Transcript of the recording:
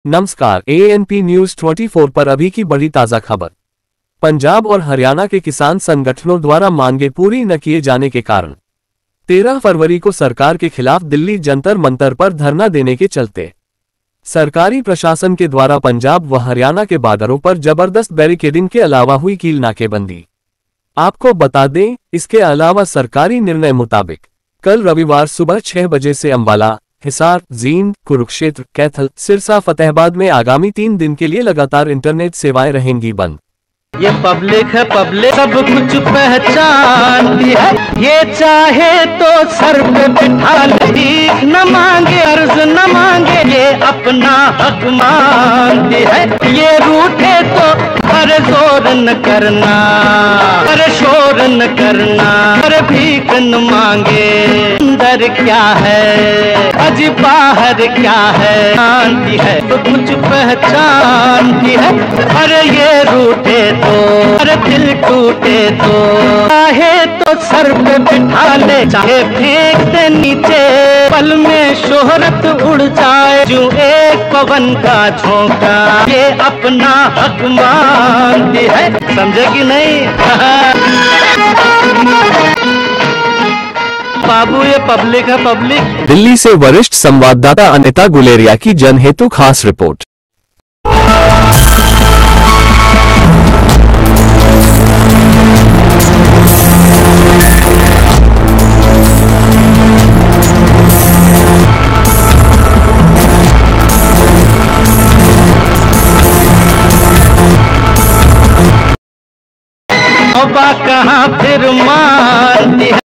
नमस्कार, ANP news 24 पर अभी की बड़ी ताजा खबर। पंजाब और हरियाणा के किसान संगठनों द्वारा मांगे पूरी न किए जाने के कारण 13 फरवरी को सरकार के खिलाफ दिल्ली जंतर मंतर पर धरना देने के चलते सरकारी प्रशासन के द्वारा पंजाब व हरियाणा के बॉर्डरों पर जबरदस्त बैरिकेडिंग के अलावा हुई कील नाकेबंदी। आपको बता दें, इसके अलावा सरकारी निर्णय मुताबिक कल रविवार सुबह 6 बजे से अंबाला, हिसार, जींद, कुरुक्षेत्र, कैथल, सिरसा, फतेहाबाद में आगामी 3 दिन के लिए लगातार इंटरनेट सेवाएं रहेंगी बंद। ये पब्लिक है, पब्लिक सब कुछ पहचानती है। ये चाहे तो सर पे बिठा ले, भीख न मांगे, अर्ज न मांगे, ये अपना हक मांगती है। ये रूठे तो अरे जोर न करना, अरे शोर न करना, अरे भीख न मांगे। अंदर क्या है अजी बाहर क्या है, जानती है तो कुछ पहचानती है। अरे ये रूठे तो अरे दिल टूटे तो चाहे तो सर पे बिठा ले, चाहे फेंक दे नीचे, पल में शोहरत उड़ जाए जो एक पवन का झोंका। ये अपना हक मांगती है, समझेगी नहीं? बाबू ये पब्लिक है, पब्लिक। दिल्ली से वरिष्ठ संवाददाता अनिता गुलेरिया की जनहेतु खास रिपोर्ट। कहाँ फिर मानती है।